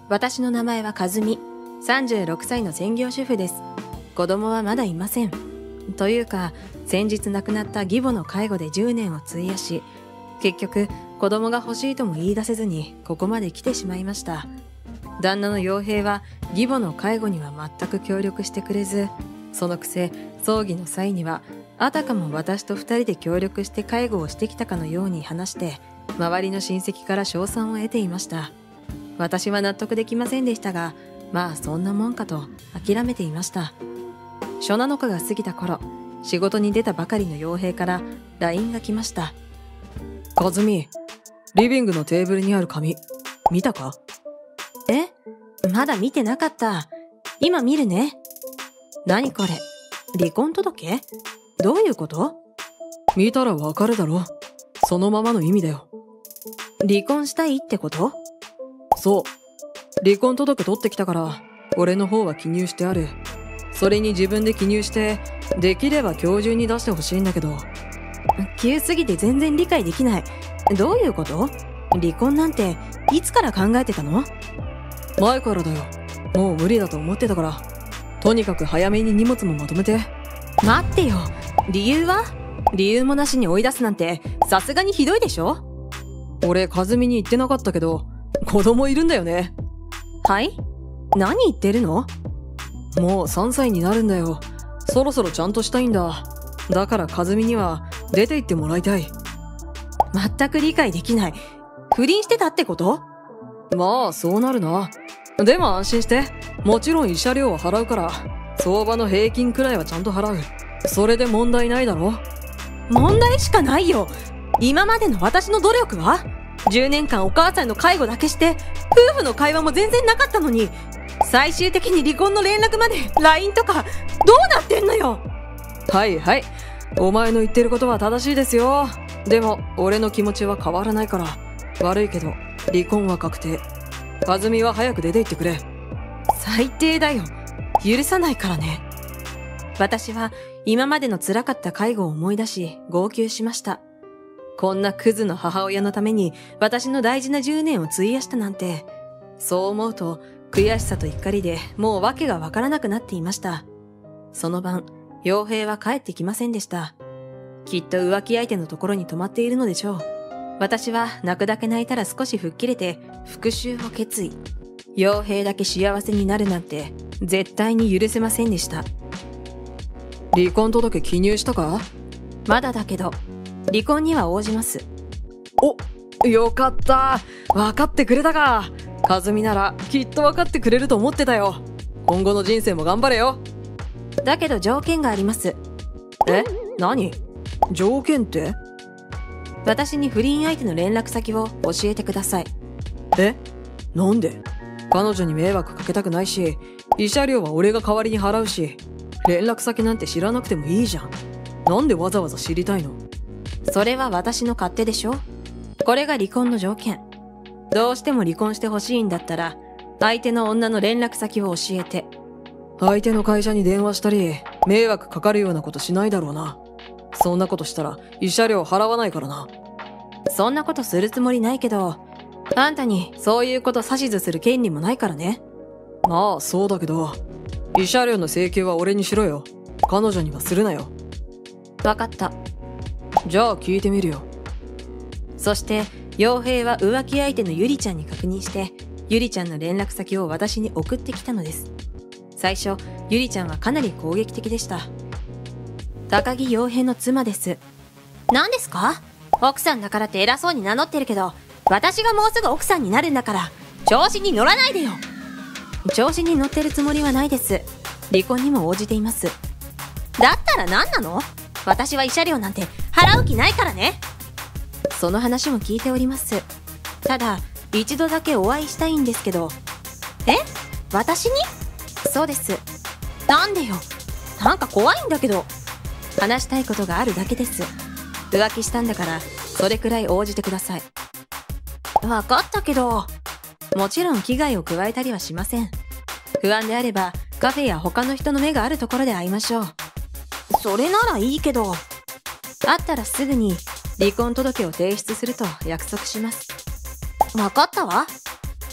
私の名前は和美。36歳の専業主婦です。子供はまだいません。というか、先日亡くなった義母の介護で10年を費やし、結局子供が欲しいとも言い出せずにここまで来てしまいました。旦那の陽平は義母の介護には全く協力してくれず、そのくせ葬儀の際にはあたかも私と2人で協力して介護をしてきたかのように話して、周りの親戚から称賛を得ていました。私は納得できませんでしたが、まあそんなもんかと諦めていました。初7日が過ぎた頃、仕事に出たばかりの陽平から LINE が来ました。 和美、リビングのテーブルにある紙、見たか？ え？まだ見てなかった。今見るね。何これ？離婚届？どういうこと？ 見たらわかるだろ。そのままの意味だよ。 離婚したいってこと？ そう。離婚届取ってきたから、俺の方は記入してある。それに自分で記入して、できれば今日中に出してほしいんだけど。 急すぎて全然理解できない。どういうこと？離婚なんて、いつから考えてたの？ 前からだよ。もう無理だと思ってたから。とにかく早めに荷物もまとめて。 待ってよ。理由は？理由もなしに追い出すなんて、さすがにひどいでしょ？ 俺、和美に言ってなかったけど、子供いるんだよね。 はい？何言ってるの？ もう3歳になるんだよ。そろそろちゃんとしたいんだ。だから和美には出て行ってもらいたい。 全く理解できない。不倫してたってこと？ まあそうなるな。でも安心して。もちろん慰謝料は払うから、相場の平均くらいはちゃんと払う。それで問題ないだろ。 問題しかないよ。今までの私の努力は？ 10 年間お母さんの介護だけして、夫婦の会話も全然なかったのに、最終的に離婚の連絡まで LINE とか、どうなってんのよ。 はいはい。お前の言ってることは正しいですよ。でも、俺の気持ちは変わらないから。悪いけど、離婚は確定。和美は早く出て行ってくれ。 最低だよ。許さないからね。私は今までの辛かった介護を思い出し、号泣しました。こんなクズの母親のために私の大事な10年を費やしたなんて、そう思うと悔しさと怒りでもう訳がわからなくなっていました。その晩、陽平は帰ってきませんでした。きっと浮気相手のところに泊まっているのでしょう。私は泣くだけ泣いたら少し吹っ切れて復讐を決意。陽平だけ幸せになるなんて絶対に許せませんでした。 離婚届記入したか？ まだだけど、離婚には応じます。 お、よかった。分かってくれたか。和美ならきっと分かってくれると思ってたよ。今後の人生も頑張れよ。 だけど条件があります。 え？何？条件って？ 私に不倫相手の連絡先を教えてください。 え？なんで？彼女に迷惑かけたくないし、慰謝料は俺が代わりに払うし、連絡先なんて知らなくてもいいじゃん。なんでわざわざ知りたいの？ それは私の勝手でしょ？これが離婚の条件。どうしても離婚してほしいんだったら、相手の女の連絡先を教えて。 相手の会社に電話したり、迷惑かかるようなことしないだろうな。そんなことしたら慰謝料払わないからな。 そんなことするつもりないけど、あんたにそういうこと指図する権利もないからね。 まあそうだけど、慰謝料の請求は俺にしろよ。彼女にはするなよ。 わかった。 じゃあ聞いてみるよ。 そして陽平は浮気相手のゆりちゃんに確認して、ゆりちゃんの連絡先を私に送ってきたのです。最初ゆりちゃんはかなり攻撃的でした。高木陽平の妻です。何ですか？奥さんだからって偉そうに名乗ってるけど、私がもうすぐ奥さんになるんだから、調子に乗らないでよ。調子に乗ってるつもりはないです。離婚にも応じています。だったら何なの？私は慰謝料なんて払う気ないからね。その話も聞いております。ただ、一度だけお会いしたいんですけど。え？私に？そうです。なんでよ。なんか怖いんだけど。話したいことがあるだけです。浮気したんだから、それくらい応じてください。わかったけど。もちろん危害を加えたりはしません。不安であれば、カフェや他の人の目があるところで会いましょう。それならいいけど。会ったらすぐに離婚届を提出すると約束します。わかったわ。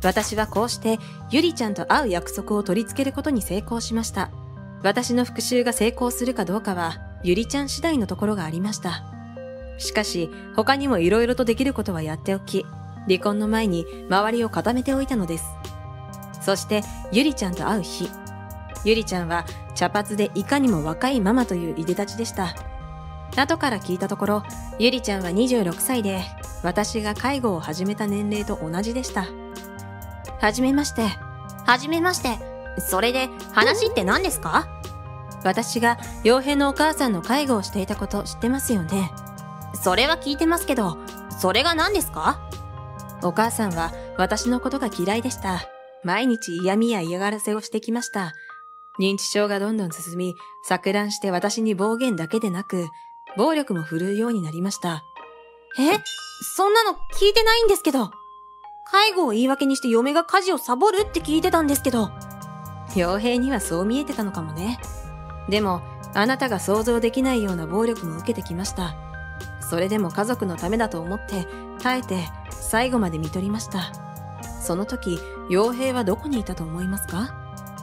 私はこうしてゆりちゃんと会う約束を取り付けることに成功しました。私の復讐が成功するかどうかはゆりちゃん次第のところがありました。しかし他にも色々とできることはやっておき、離婚の前に周りを固めておいたのです。そしてゆりちゃんと会う日、ゆりちゃんは茶髪でいかにも若いママといういでたちでした。後から聞いたところ、ゆりちゃんは26歳で、私が介護を始めた年齢と同じでした。はじめまして。 はじめまして。それで、話って何ですか？ 私が陽平のお母さんの介護をしていたこと知ってますよね。 それは聞いてますけど、それが何ですか？ お母さんは私のことが嫌いでした。毎日嫌味や嫌がらせをしてきました。認知症がどんどん進み、錯乱して私に暴言だけでなく、暴力も振るうようになりました。 そんなの聞いてないんですけど。介護を言い訳にして嫁が家事をサボるって聞いてたんですけど。 陽平にはそう見えてたのかもね。でも、あなたが想像できないような暴力も受けてきました。それでも家族のためだと思って、耐えて最後まで見とりました。その時、陽平はどこにいたと思いますか？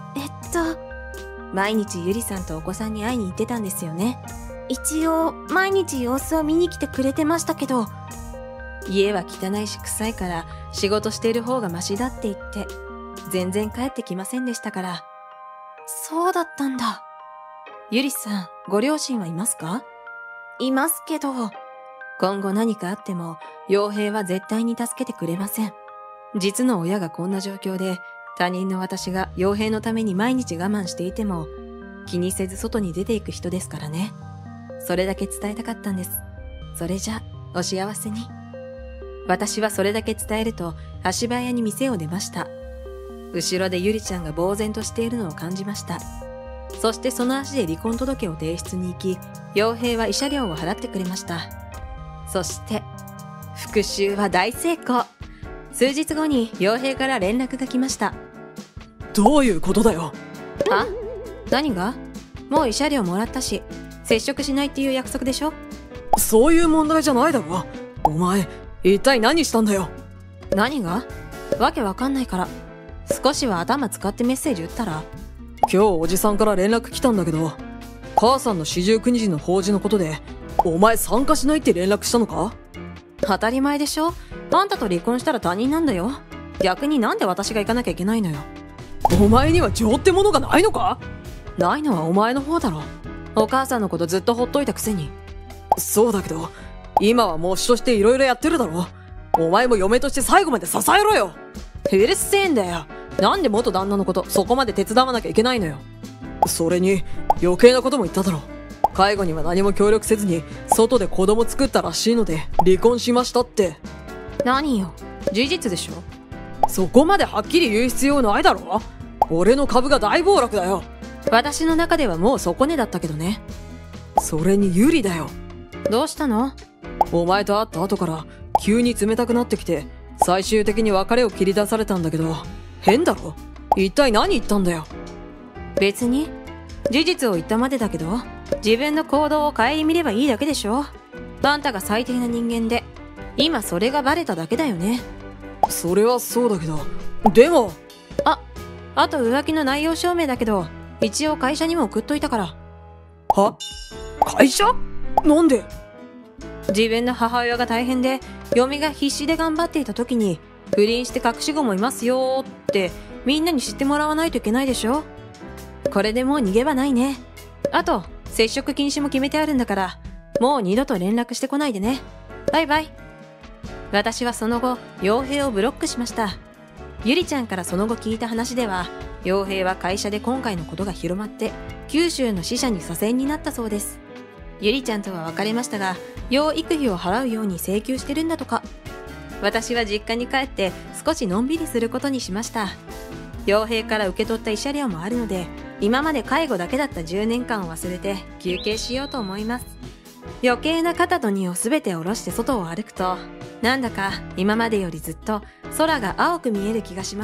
毎日ゆりさんとお子さんに会いに行ってたんですよね。 一応、毎日様子を見に来てくれてましたけど。 家は汚いし臭いから仕事している方がマシだって言って、全然帰ってきませんでしたから。 そうだったんだ。 ゆりさん、ご両親はいますか？ いますけど。 今後何かあっても、陽平は絶対に助けてくれません。実の親がこんな状況で、他人の私が陽平のために毎日我慢していても、気にせず外に出ていく人ですからね。それだけ伝えたかったんです。それじゃ、お幸せに。私はそれだけ伝えると、足早に店を出ました。後ろでゆりちゃんが呆然としているのを感じました。そしてその足で離婚届を提出に行き、陽平は慰謝料を払ってくれました。そして、復讐は大成功。数日後に陽平から連絡が来ました。 どういうことだよ。 何が？もう慰謝料もらったし、接触しないっていう約束でしょ？ そういう問題じゃないだろ。お前、一体何したんだよ。 何が？わけわかんないから。少しは頭使ってメッセージ打ったら？ 今日おじさんから連絡来たんだけど、母さんの四十九日の法事のことで、お前参加しないって連絡したのか？ 当たり前でしょ。あんたと離婚したら他人なんだよ。逆になんで私が行かなきゃいけないのよ。 お前には情ってものがないのか？ ないのはお前の方だろ。お母さんのことずっとほっといたくせに。 そうだけど、今は喪主として色々やってるだろ。お前も嫁として最後まで支えろよ。 うるせえんだよ。なんで元旦那のことそこまで手伝わなきゃいけないのよ。 それに余計なことも言っただろ。介護には何も協力せずに外で子供作ったらしいので離婚しましたって。 何よ、事実でしょ。 そこまではっきり言う必要ないだろ。俺の株が大暴落だよ。 私の中ではもう底値だったけどね。 それにユリだよ。 どうしたの？ お前と会った後から急に冷たくなってきて、最終的に別れを切り出されたんだけど、変だろ。一体何言ったんだよ。 別に事実を言ったまでだけど、自分の行動を顧みればいいだけでしょ。あんたが最低な人間で、今それがバレただけだよね。 それはそうだけど、でもあと浮気の内容証明だけど、一応会社にも送っといたから。 は？会社？なんで？ 自分の母親が大変で、嫁が必死で頑張っていた時に、不倫して隠し子もいますよーってみんなに知ってもらわないといけないでしょ。これでもう逃げ場ないね。あと接触禁止も決めてあるんだから、もう二度と連絡してこないでね。バイバイ。私はその後陽平をブロックしました。ゆりちゃんからその後聞いた話では、陽平は会社で今回のことが広まって九州の支社に左遷になったそうです。ゆりちゃんとは別れましたが、養育費を払うように請求してるんだとか。私は実家に帰って少しのんびりすることにしました。陽平から受け取った慰謝料もあるので、今まで介護だけだった10年間を忘れて休憩しようと思います。余計な肩と荷をすべて下ろして外を歩くと、なんだか今までよりずっと空が青く見える気がします。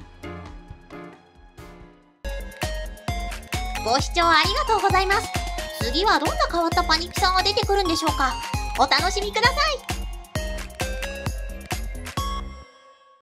ご視聴ありがとうございます。次はどんな変わったパニックさんが出てくるんでしょうか。お楽しみください。